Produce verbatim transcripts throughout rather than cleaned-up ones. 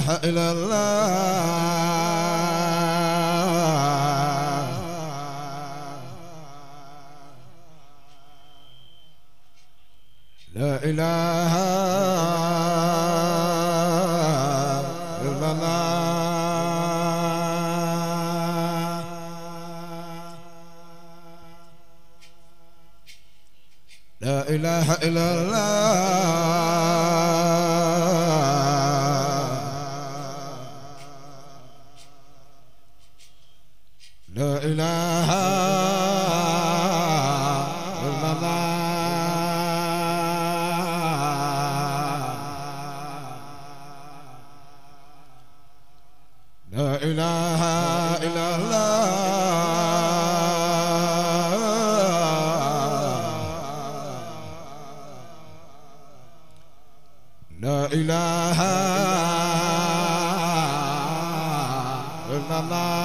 إله إلا الله لا إله إلا الله لا إله إلا الله لا إله إلا الله لا إله إلا الله لا إله إلا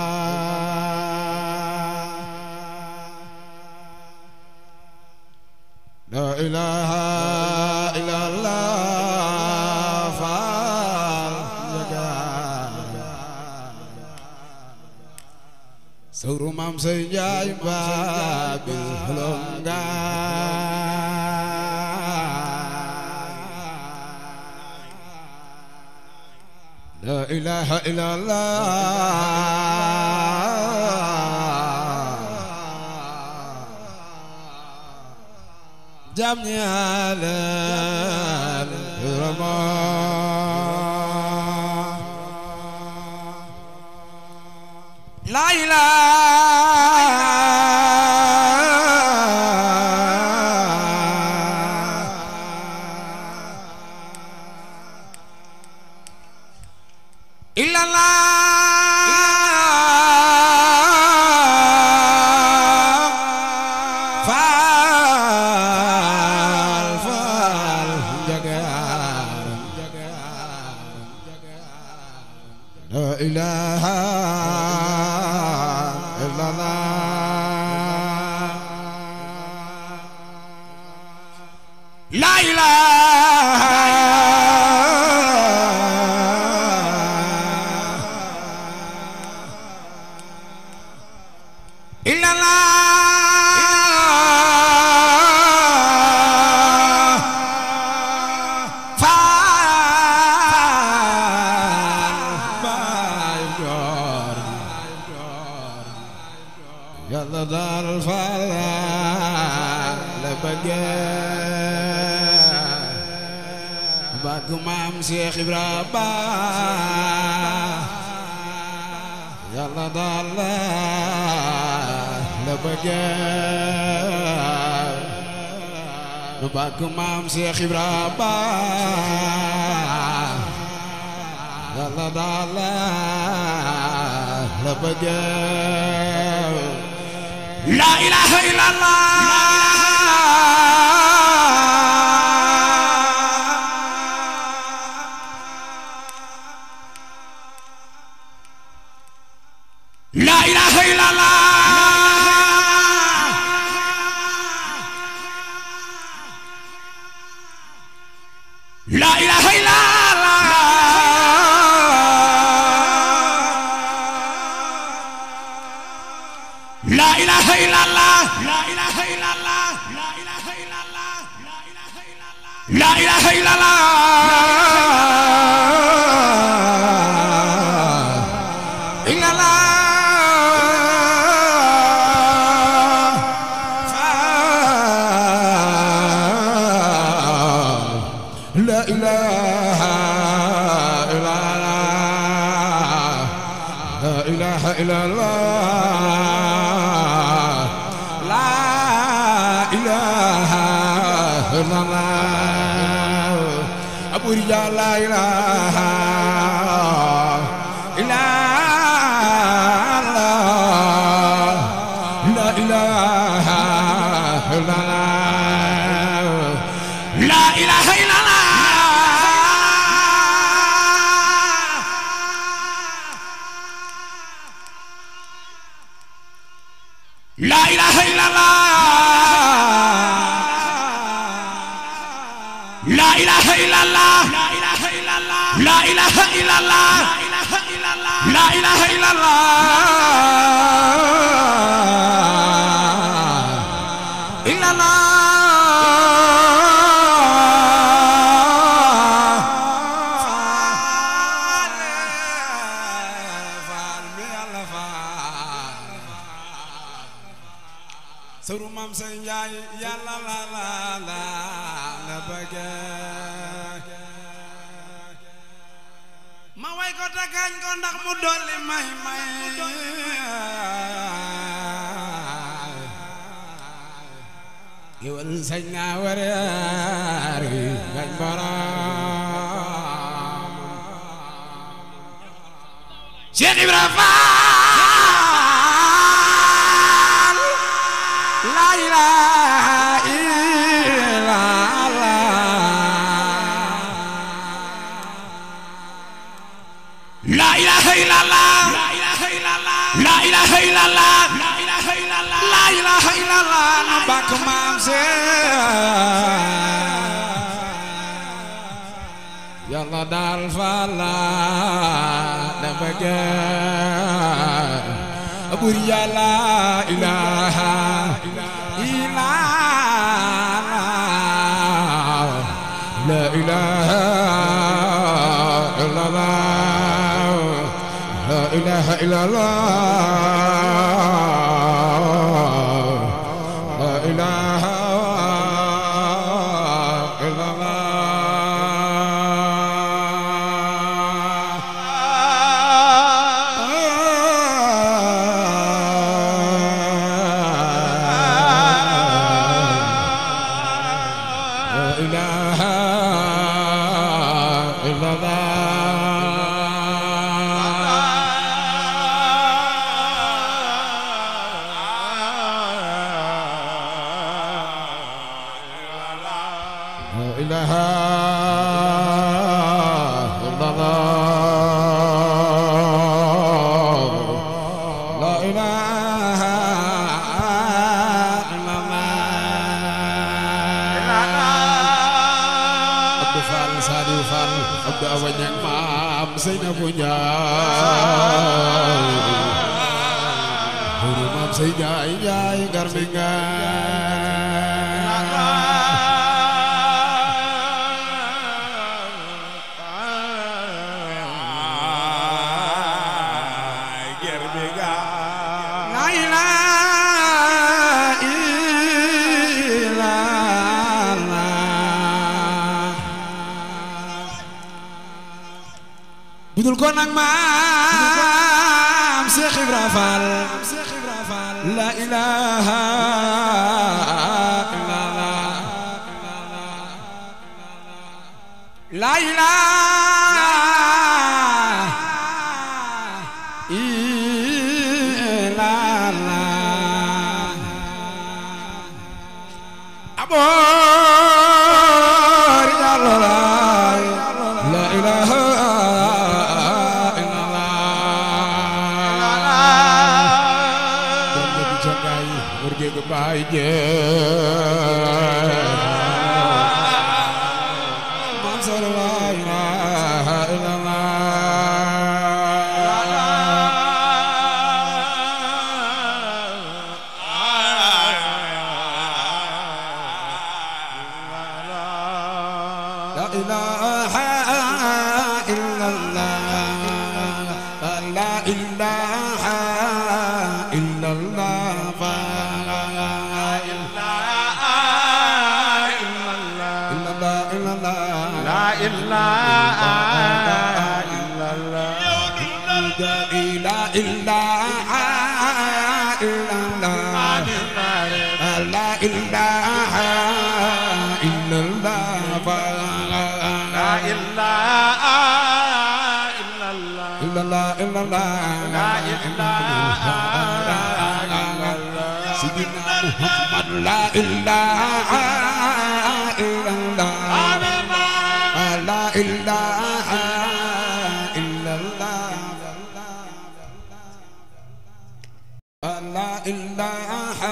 الله لا إله إلا الله فال سور مام سيجاي بابل هلونغا لا إله إلا الله جميع الرمان لا إله إلا الله فال فال جگار لا إله إلا الله لا إله إلا الله فال بايجور يلا دار الفال لبقى باكو مام شيخ إبراهيم يلا دار لبقى نباكو مام شيخ إبراهيم يلا دار لبقى لا إله إلا الله لا إله إلا الله لا إله إلا الله لا إله إلا الله لا إله إلا الله لا إله إلا الله لا إله إلا الله لا إله إلا الله لا إله إلا الله أبو رجال لا إله إلا الله لا إله إلا الله لا إله إلا الله لا إله إلا الله لا إله إلا الله لا إله إلا الله لا إله ilaha illallah la ilaha illallah illallah sëru Maam Say Njaay yàlla la la la la bëgg ma way ko tagañ ko ndax mu dolli may may gewal sañ nga wareer gañ borom Cheikh Ibra Fall la ilaha illallah la ilaha illallah la ilaha illallah la ilaha illallah na bak Maam Seex yàlla daal Fall da bëgg bur yàlla ilaha illallah la ilaha illallah la ilaha illallah la ilaha Seynabu Njaay Huru Maam Say Njaay Njaay garmi nga garmi nga la ilaha illallah budul ko nag Maam Cheikh Ibra Fall la ilaha illallah la ilaha illallah abor yàlla la ilaha Baay Maam Say la ilaha illallah la ilaha illallah la ilaha illallah Sayyidina Muhammad la ilaha illallah la ilaha illallah la ilaha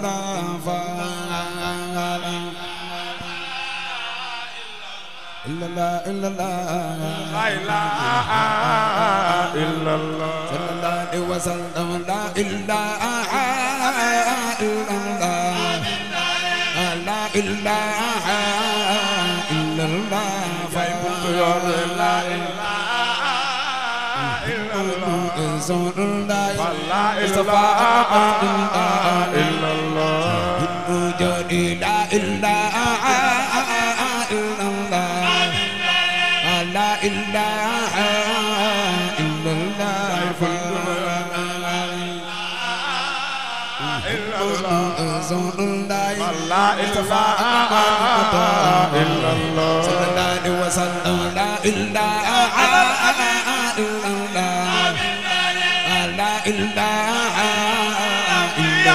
illallah لا إلا الله لا إله إلا الله صلى الله عليه وسلم لا إله إلا الله لا إله إلا الله فيبقى لا إله إلا الله رسول الله لا إله إلا الله وجود لا إله إلا الله لا إله إلا الله رسول الله لا إله إلا الله صلى الله عليه وسلم لا إله إلا الله لا إله إلا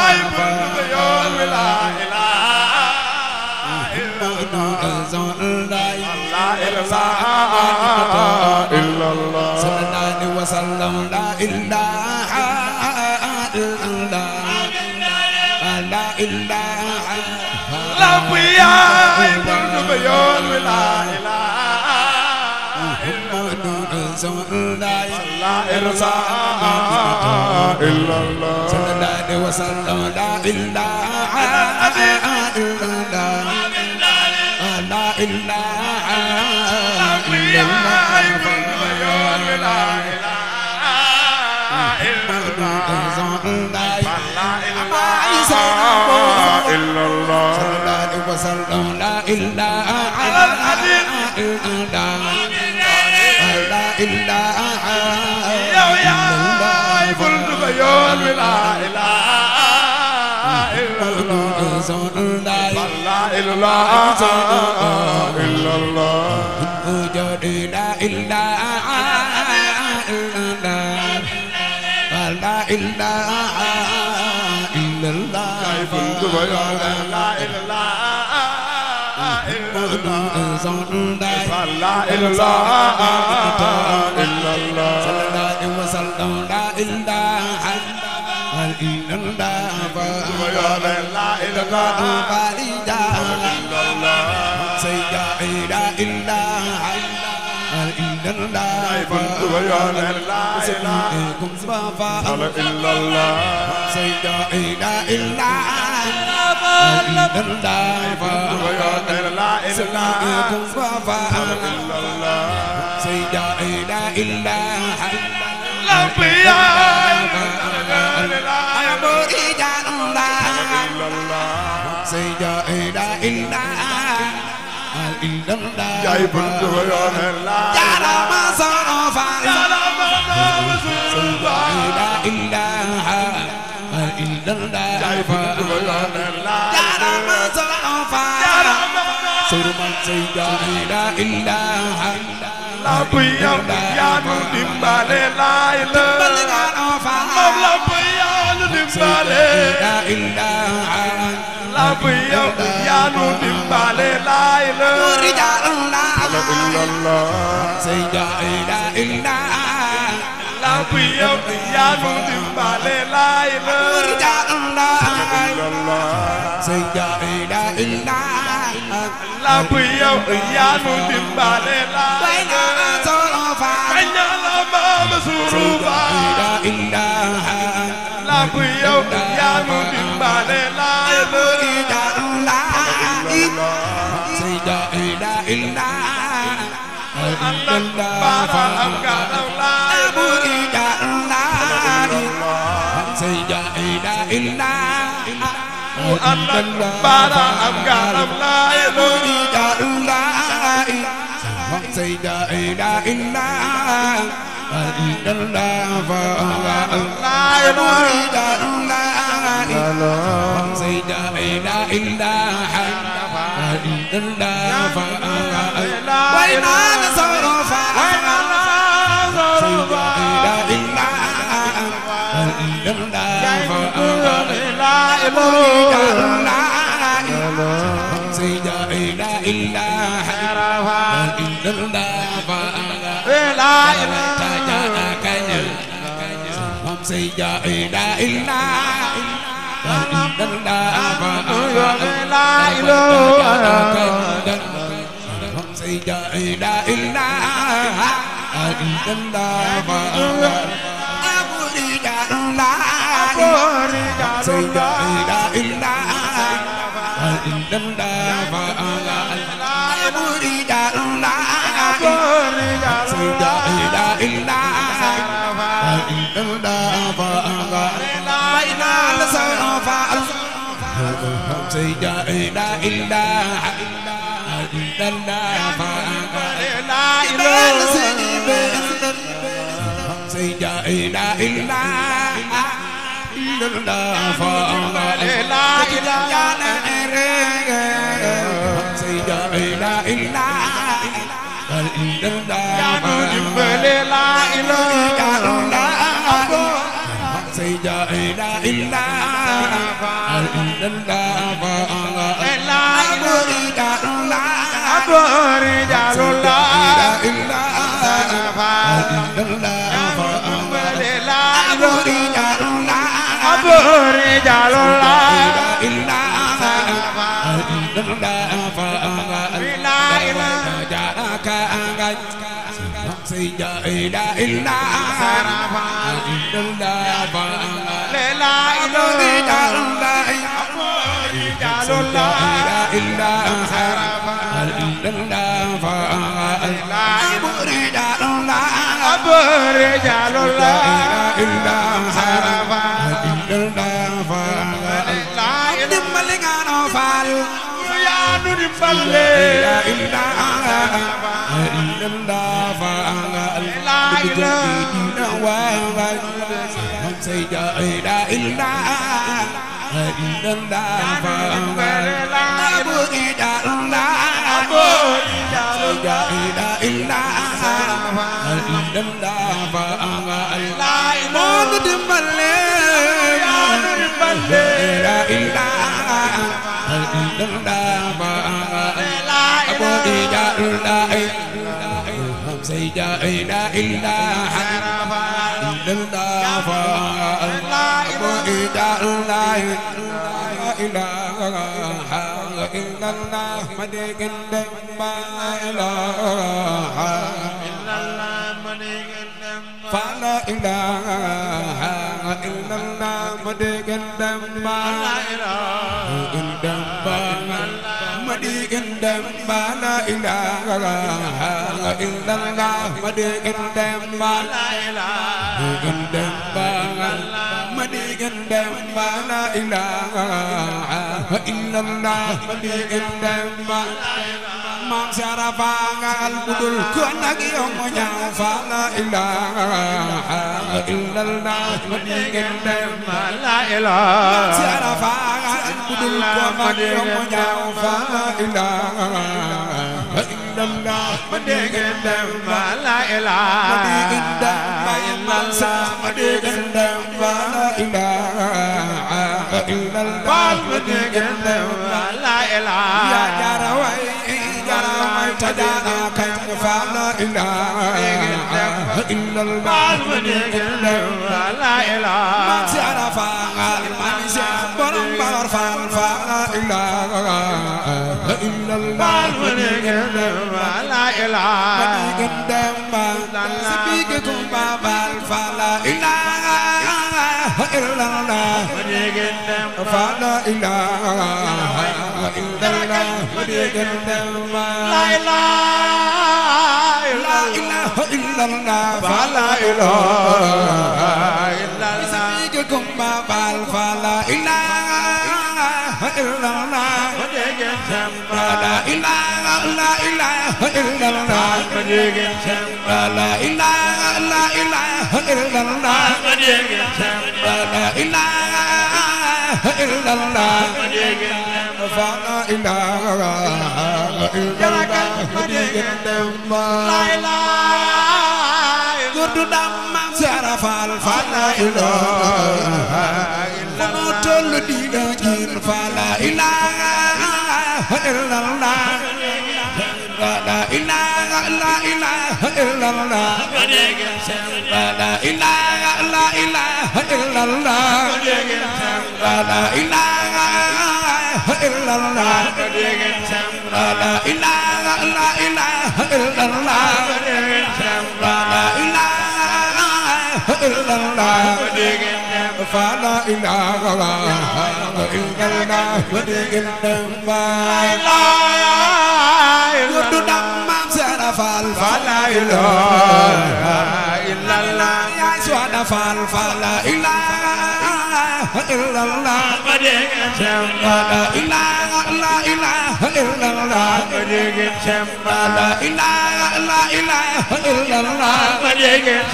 الله رسول الله لا إله إلا الله صلى الله عليه وسلم لا إله إلا الله لا إله لا بيا يبرد بيون ولا إله رسول الله لا إله إلا الله صلى الله عليه وسلم لا إله إلا الله لا إله إلا الله بيون ولا إله رسول الله لا إله إلا الله صلى الله عليه وسلم لا إله إلا الله لا إله يا يا يبرد بيون ولا إله إلا الله رسول الله لا إله إلا الله وجود لا إله إلا الله لا إله إلا الله يبرد بيون لا إله إلا الله رسول الله لا إله إلا الله صلى الله عليه وسلم لا إله إلا الله لا إله إلا الله سيدا لا إله إلا الله لا إله إلا الله سيدا لا إله إلا الله سيدا لا إله لا بيا سيدا لا إله إلا الله جاي بنت ويون لا يا ما صرفا لا ما لا إله إلا الله جاي بنت ويون لا يا ما صرفا سرما سيدا لا إله لا بيا يا ندمبالي لا إله مم لا بيا ندمبالي لا إله لا بيا يا ندمبالي لا إله رجال إلا الله سيدا لا إله لا بيا يا ندمبالي لا إله رجال إلا الله سيدا لا إله لا بيا يا ندمبالي لا إله صرفا كنيا لا ما مسروفا لا إله لا بيا يا ندمبالي لا إله سيدا لا إله إلا الله بارا أمكان لا سيدا لا إله أنك بارا أمكان لا سيدا لا إله إلا الله لا يريد الله سيدا لا إله إلا الله وين صرف سيدا لا إله إلا الله لا يريد الله سيدا لا إله إلا الله لا إله سيدا لا إله إلا الله لا إله Sayda ila illa illallah Abu Rijalullah Sayda ila illa illallah Abu Rijalullah Sayda ila illa illallah Baina al-safa Sayda ila illa Sayda ila illa Sayda ila illa Sayda ila illa Abu Rijalullah Abu Rijalullah Abu Rijalullah Sayda ila illa Abu Rijalullah Sayda ila illa illallah Abu Rijalullah ilaha illallah madikin demba ilaha illallah madikin demba fa la ilaha illallah madikin demba ilaha illallah madikin demba la ilaha illallah madikin demba la ilaha illallah madikin demba la ilaha illallah madikin demba Mam Sarafangal budul ku nak yow mo ñaaw fa la ilaha illallah madikin demba la ilaha Mam Sarafangal budul ku nak yow mo ñaaw fa la ilaha illallah madikin demba la ilaha madikin demba illallah madikin demba la ilaha illallah madikin demba la ilaha ya jarawai jarawai tajana kan fa la ilaha illallah madikin demba la ilaha man sarafa al man borom bar fa fa la ilaha illallah madikin demba la ilaha madikin demba sibike kumba bal fa la ilaha illallah madikin demba fa la ilaha illallah madikin demba la ilaha illallah fa la ilaha illallah sibike kumba bal fa la ilaha illallah madikin demba la ilaha la ilaha illallah madikin demba la ilaha la ilaha illallah madikin demba la ilaha illallah madikin demba fa la ilaha illallah madikin demba la ilaha gurdu damma sarafal fa la ilaha illallah tollu dina jir fa la ilaha illallah la ilaha la ilaha illallah la ilaha la ilaha illallah la ilaha إلا الله لا إله لا إله إلا الله لا إله إلا الله فلا إله إلا الله يردنا ما سرفال فلا إله إلا الله يا سواد فال فلا إله إلا الله لا إله لا إله إلا الله لا إله لا إله إلا الله لا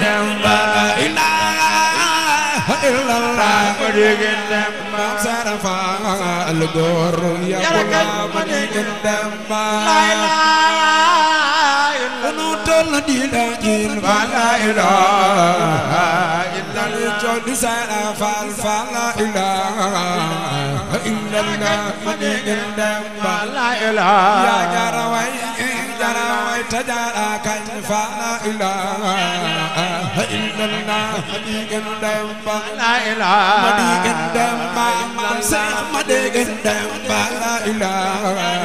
إله إلا الله ما صرف الدور يا غلام قدام لا إله نوتل دينا جين لا إله إلا الله صرف فلا إله إلا الله قدام لا إله يا جروي جروي تجارا كان فلا إله إلا الله قدام لا إله مدي قدام ما سيخ مدي قدام لا إله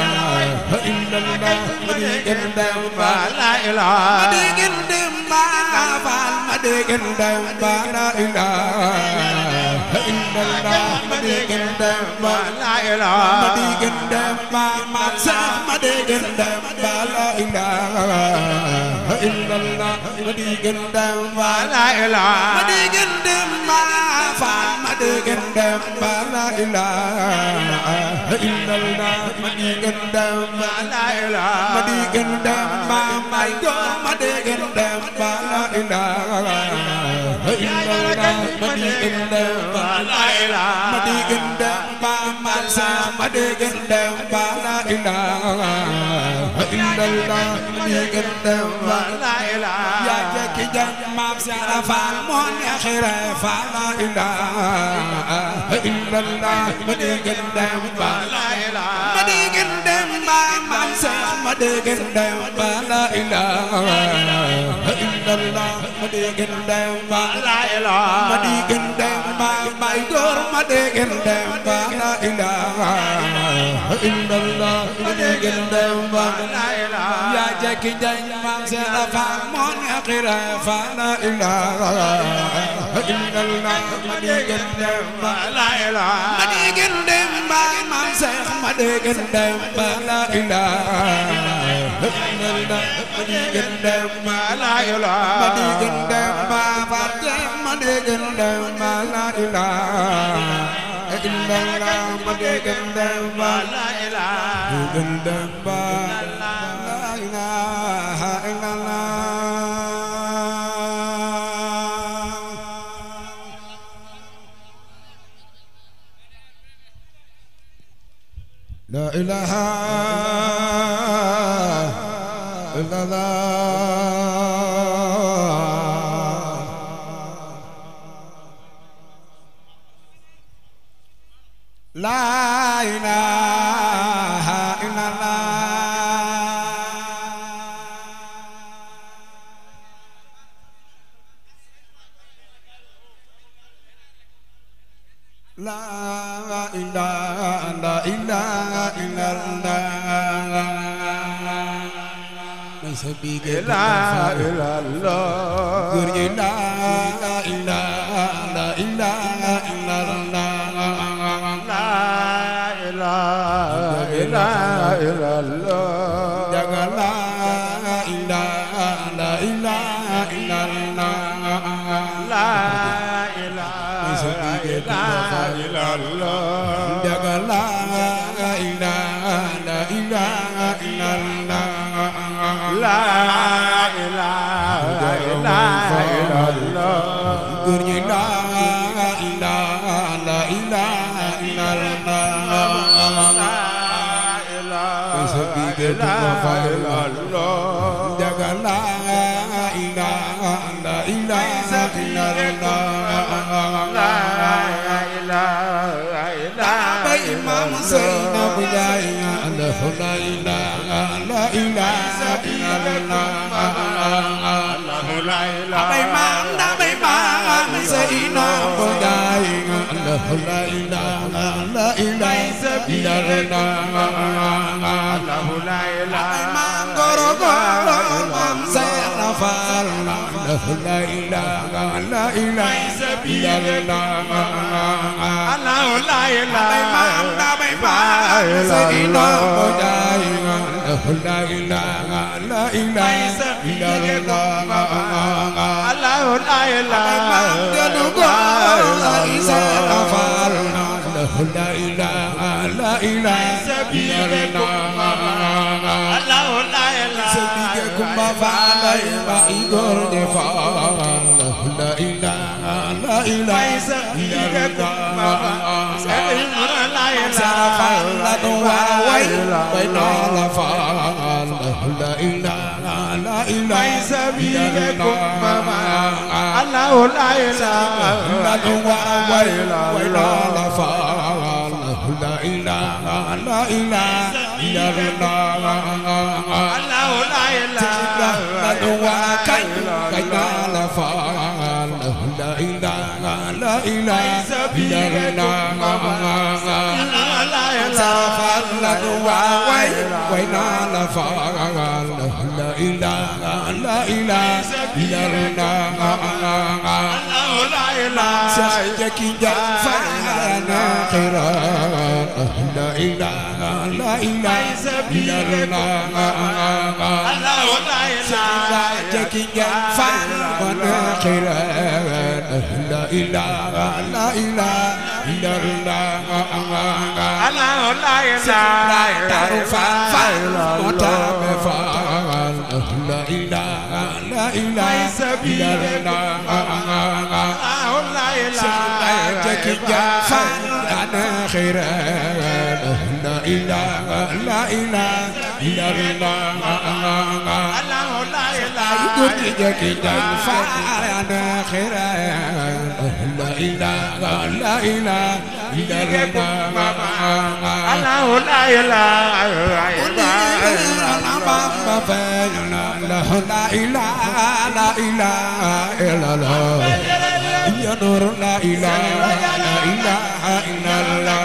إلا الله مدي قدام لا إله مدي قدام ما فعل مدي قدام لا إله إلا الله مدي قدام لا إله مدي قدام ما سيخ مدي قدام لا إله إلا الله مدي قدام لا إله مدي قدام ما فعل مدي قدام لا إله إلا الله مدي قدام لا إله مدي قدام ما ما يقول مدي قدام لا إله إلا الله مدي قدام لا إله مدي قدام ما ما سام مدي قدام لا إله إلا الله مدي قدام لا إله يا جاكي جاك ما بسعر فالمون يا خير فلا إله إلا الله مدي قدام لا إله مدي قدام ما ما سام مدي قدام لا إله إلا الله مدي قدام لا إله مدي قدام ما ما يدور مدي قدام لا إله إلا الله مدي قدام لا إله يا جاكي جاك ما بسعر فالمون يا خير فلا إله إلا الله مدي قدام لا إله مدي قدام ما ما سيخ مدي قدام لا إله إلا الله مدي قدام لا إله مدي قدام ما فاتح مدي قدام لا إله إلا الله مدي قدام لا إله قدام لا إله إلا الله لا إله إلا الله لا إله إلا الله لا إله لا إله إلا الله سبيك لا إله إلا الله لا إله لا إله إلا الله لا إله إلا الله لا إله لا إله إلا الله لا إله إلا الله لا إله لا إله إلا الله لا إله إلا الله لا إله لا إله إلا الله لا إله إلا الله لا إله لا إله إلا الله لا إله إلا إمام زينب لا إله لا إله لا إله إلا الله لا إله إمام زينب لا إله لا إله لا إله إلا الله لا إله من قرب من سيرفع لا إله لا إله إلا الله لا إله من نبي سيدنا مجاهد لا إله لا إله إلا الله الله لا إله لا إله لا إله إلا الله الله لا إله سبيكم بفعل ما يقول دفعل لا إله لا إله إلا الله سبيكم لا إله لا وين وين لا فعل لا إله لا إله سبيكم الله لا إله لا وين وين لا فعل لا إله لا إله إلا الله الله لا إله لا كين كين لا فعل لا إله لا إله إلا الله لا إله لا وين وين لا فعل لا إله لا إله إلا الله الله لا إله سجكي جفانا خيرا لا إله لا إله إلا الله الله لا إله سجكي جفانا خيرا لا إله لا إله إلا الله الله لا إله تعرف متابع لا إله لا إله إلا الله لا إله جكيا فانا خيرا لا إله لا إله إلا الله الله لا إله جكيا فانا خيرا لا إله لا إله إلا الله الله لا إله إلا الله لا إله لا إله إلا الله يا نور لا إله لا إله إلا الله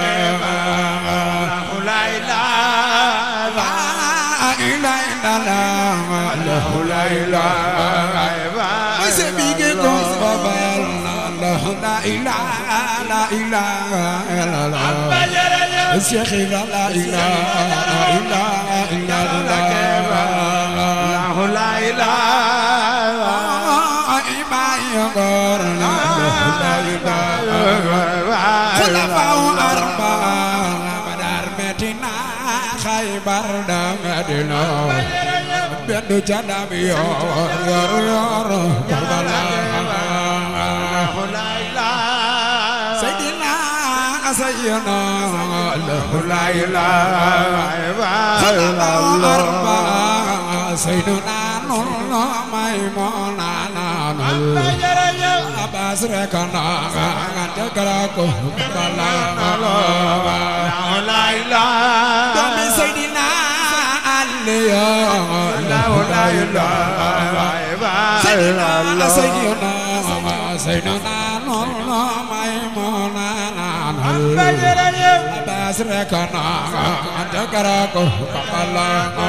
لا إله لا إله إلا الله لا إله مسبيكم بابا لا إله لا إله إلا الله الشيخ لا إله إلا إلا الله لا إله إما يغور لا إله خلفاء أربعة بدر مدينة خيبر مدينة بندو جناب يور يور يور كربلاء لا إله سيدنا سيدنا لا إله إلا الله سيدنا نور ميمونا نور أباس ركنا عندكراكو لا لا إله دمي سيدنا علي لا لا إله سيدنا سيدنا سيدنا نور ميمونا نور أباس ركنا عندكراكو لا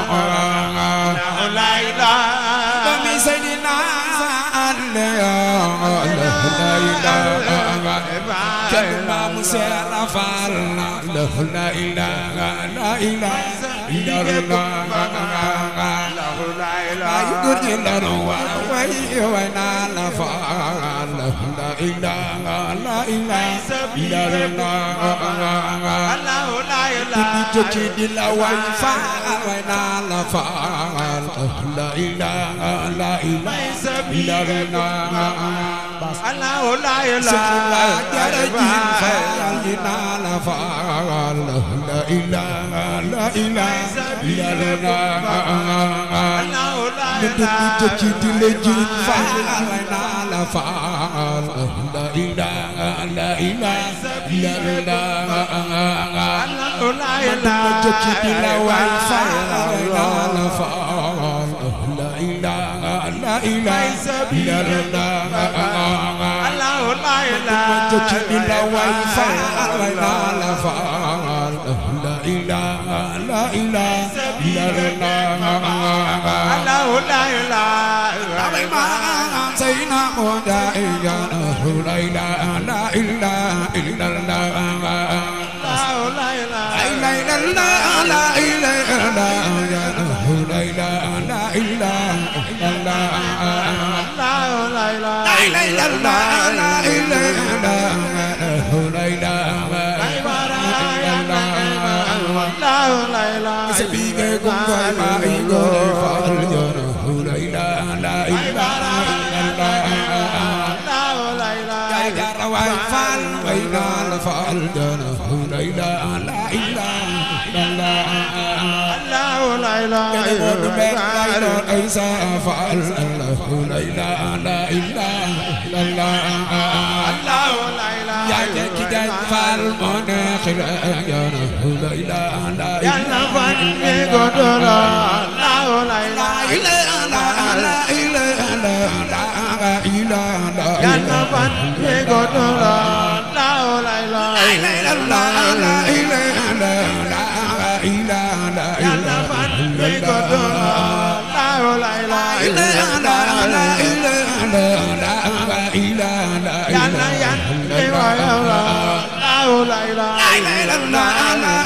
لا إله دمي سيدنا علي لا إله كلمة مسيرة فعلنا لا إله لا إله إلا الله لا إله يقول لنا وي وينا لفعل لا إله لا إله إلا الله لا إله تجي لا وي فعل وينا لفعل لا إله لا إله إلا الله الله لا إله جرجين فعلنا لفعل لا إله لا إله إلا الله الله لا إله جرجين لجين فعلنا لفعل لا إله لا إله إلا الله الله لا إله جرجين لوي فعلنا لفعل لا إله لا إله إلا الله الله لا la way faal la la faal la ilaha la ilaha illallah la ilaha illallah sayna muda ya la ilaha la ilaha illallah la ilaha illallah la ilaha ya la ilaha la ilaha illallah la ilaha la ilaha Sebiga kumpai mai gol fal jana la ilaha la ilaha illallah ya jarawai fal baina la fal jana la ilaha la ilaha illallah la ilaha illallah aisa fal la ilaha la ilaha illallah ya kita fal monakhir jana la ilaha la ilaha Godora la la ilaha la ilaha la ilaha Yana ban Godora la la ilaha la ilaha la ilaha Yana ban Godora la la ilaha la ilaha Yana yan dewa la la ilaha la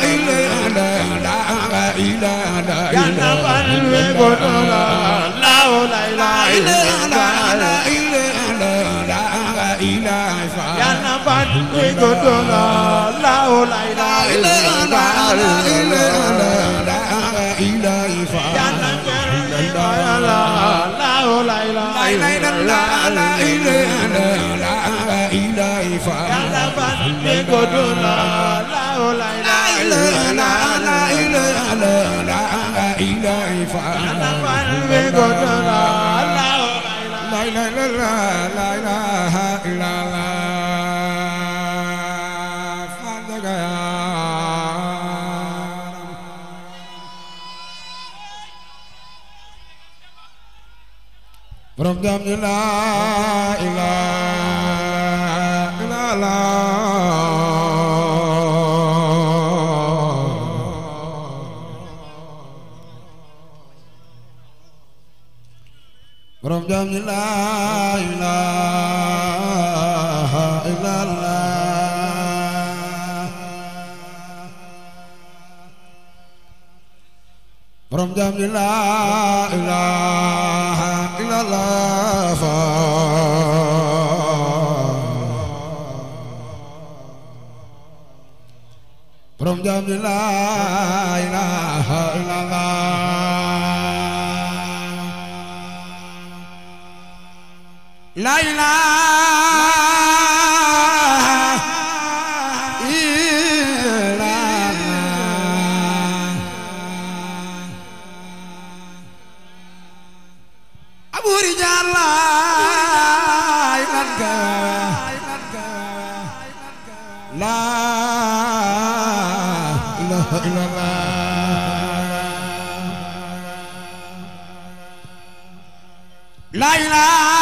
Yana ban we godora la la la ilaha Yana ban we godora la la ilaha Yana we godora la la ilaha Yana ban we godora la la From jam la ilaha illallah From jam la ilaha illallah From jam la ilaha illallah From jam la ilaha illallah La ilaha illallah Abu Rijal la ilaha La ilaha illallah La ilaha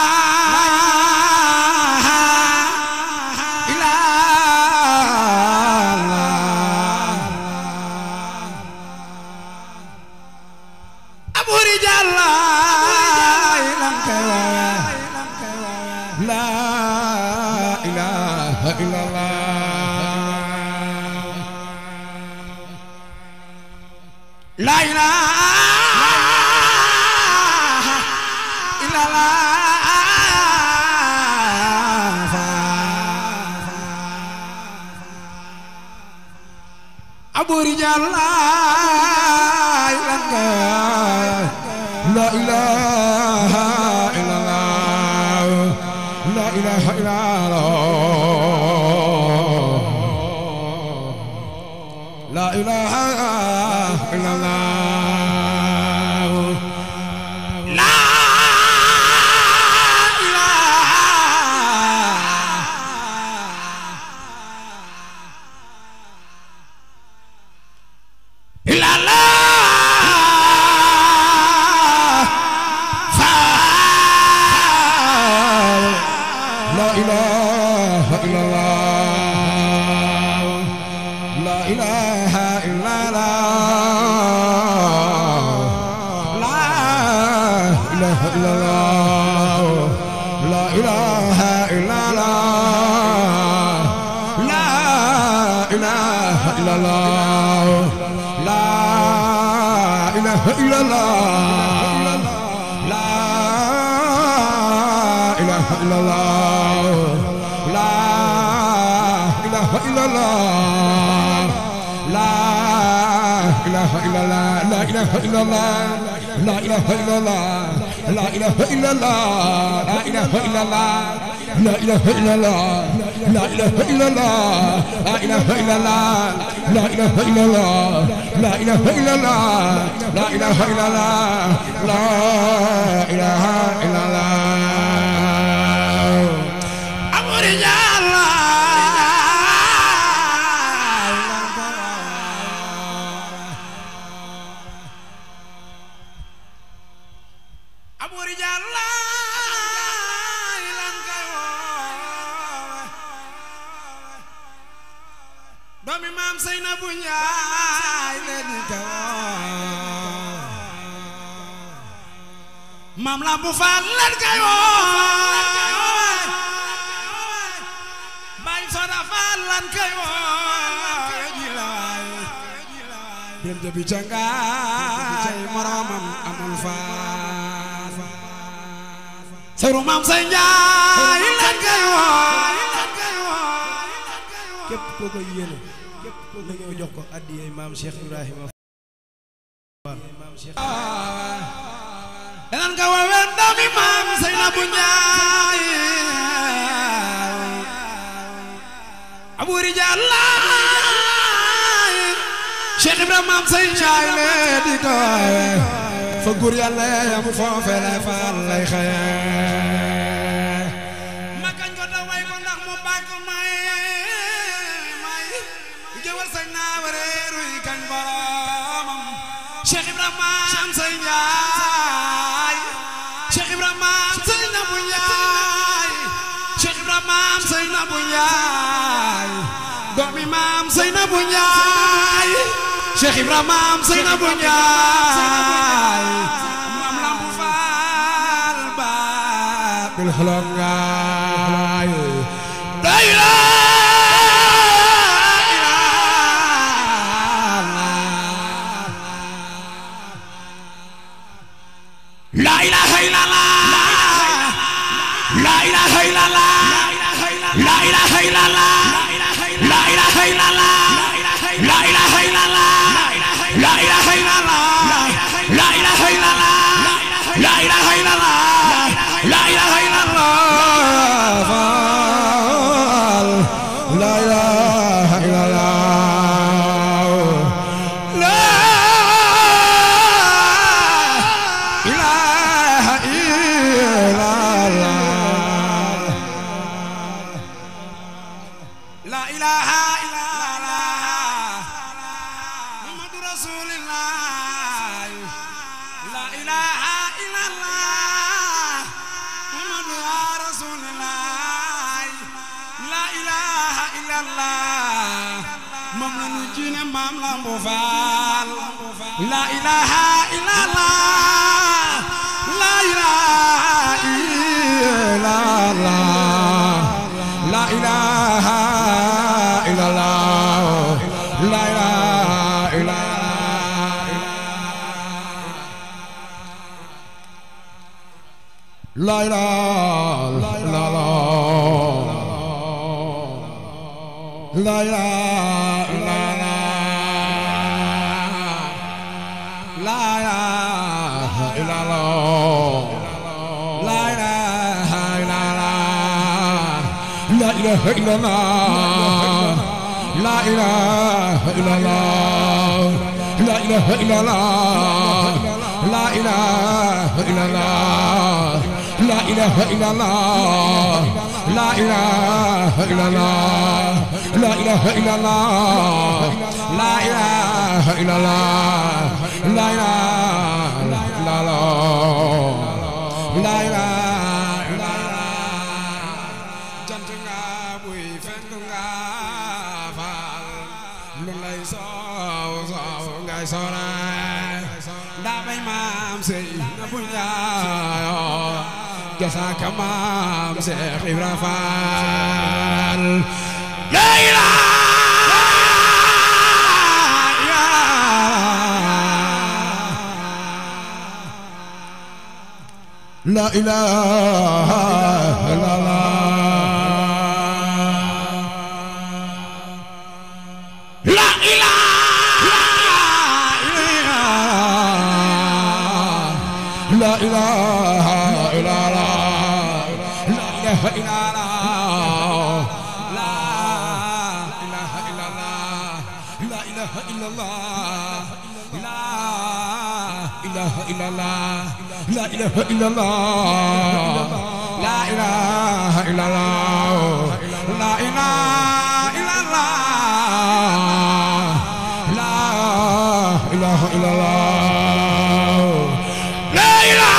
La ilaha illallah Abu Rijal la ilaha La ilaha illallah La ilaha illallah La ilaha illallah La ilaha illallah La ilaha إلا الله لا إله إلا الله لا إله إلا الله لا إله إلا الله لا إله إلا الله لا إله إلا الله لا إله إلا الله لا إله إلا الله لا إله إلا الله لا إله إلا الله لا إله إلا الله لا إله إلا الله لا إله إلا الله لا إله إلا الله لا إله إلا الله لا إله إلا الله أمر الله أمر الله doomi maam Seynabou Njaay leen ko maam Lampu Faal leen koy woo Baay Soda Faal leen koy woo jilaay dem jabi cangaay moromam amul faal seru maam Sey Njaay leen koy woo képp koo koy yéene képp koo koy ñëw jox ko addiyee maam Cheikh Ibrahima danan nga woowee doomi maam Seynabou Njaay Abu Rijaal laay Cheikh Ibrahima maam Sey Njaay lee di ko fa gur yàlla yam foofe lay faal lay xëye ma kañ ko da way ko ndax mu bàkk may jëwal sañ naa wareeru yi kañ boromam Cheikh Ibrahima maam Sey Njaay Cheikh Ibrahima maam Seynabou Njaay Cheikh Ibrahima maam Seynabou Njaay doomi maam Seynabou Njaay Cheikh Ibrahima maam Seynabou Njaay maam Lampu Faal ba bil xolom ngaay doy la La ilaha illallah La ilaha illallah La ilaha illallah La ilaha illallah La ilaha illallah La ilaha illallah La ilaha illallah La ilaha illallah La ilaha illallah La ilaha illallah La ilaha illallah Muhammadu Rasulullah La ilaha illallah Muhammadu Rasulullah La ilaha illallah moom la ñu jiine maam Lampu Faal La ilaha illallah La ilaha illallah La ilaha illallah La ilaha illallah La ilaha illallah La ilaha illallah La ilaha illallah La ilaha illallah La ilaha illallah La ilaha illallah La ilaha illallah La ilaha illallah La ilaha illallah La ilaha illallah La ilaha illallah La ilaha illallah La ilaha illallah La ilaha illallah jant nga buy fenk nga faal lu lay soow soow ngay soray ndaa bay maam Seynabou Njaay jasaaka maam Cheikh Ibra Faal la ilaha لا إله إلا الله لا إله لا إله إلا الله لا إله إلا الله لا إله إلا الله لا إله إلا الله لا إله إلا الله لا إله إلا الله لا إله إلا الله لا إله إلا الله لا إله إلا الله لا إله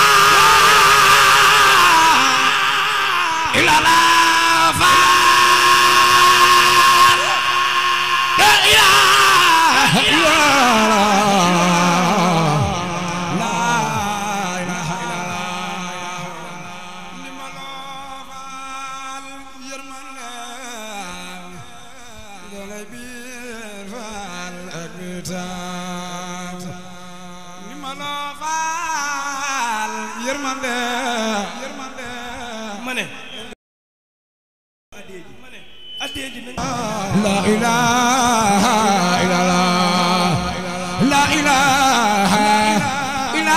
إلا الله لا إله إلا الله لا إله إلا الله لما لوفال يرمن دولي بير فال أكبتان لما لوفال يرمن mane لا إله إلا الله لا إله إلا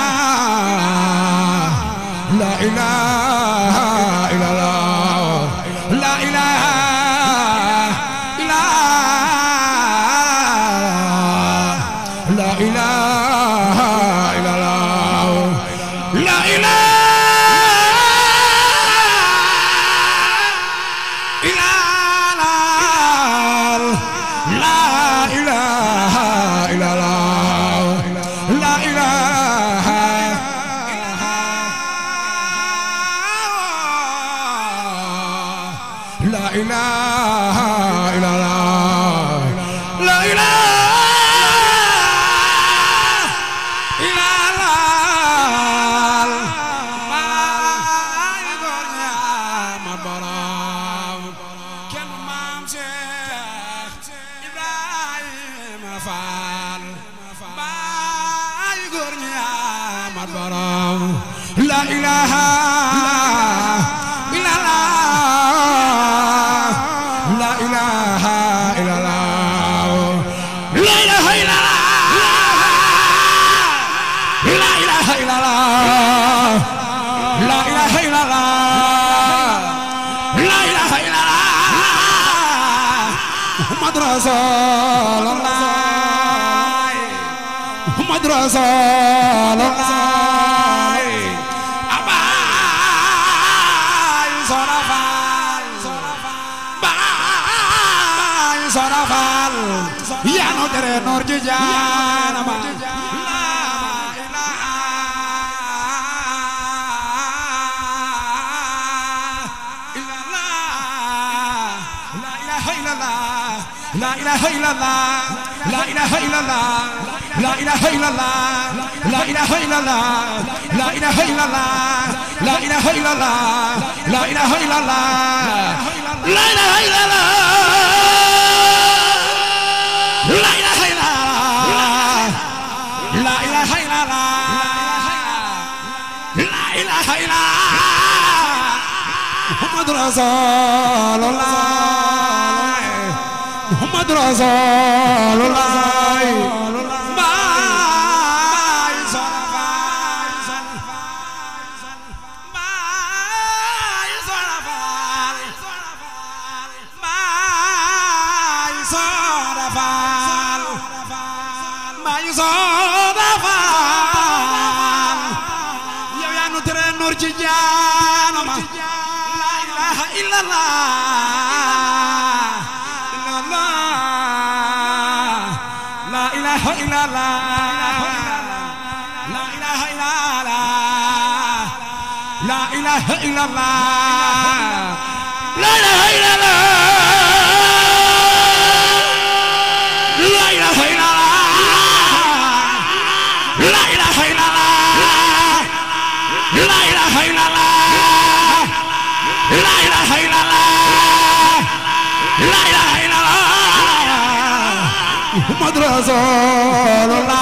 الله لا إله إلا الله لا إله إلا الله لا إله إلا الله لا إله لا إله إلا الله لا إله إلا الله ما يقول يا مبرام كن مام شيخ إبراهيم فال ما يقول يا مبرام لا إله إلا الله لا إله إلا الله لا إله إلا الله لا إله إلا الله لا إله إلا الله لا إله إلا الله محمد رسول الله محمد رسول الله أبا صرفا صرفال يا نور نور جانا ما لا إله إلا الله لا إله إلا الله لا إله إلا الله لا إله إلا الله لا إله إلا الله لا إله إلا الله لا إله إلا الله لا إله إلا الله لا إله إلا الله لا إله إلا الله لا إله إلا الله لا إله إلا الله محمد رسول الله محمد رسول الله ما يصرف ما يصرف ما يصرف ما يصرف يا يا نور نور جانا ما لا إله إلا الله لا إله إلا الله لا إله إلا الله لا إله إلا الله لا إله إلا الله لا إله إلا الله لا إله إلا الله لا إله إلا الله لا إله إلا الله لا إله إلا الله محمد رسول الله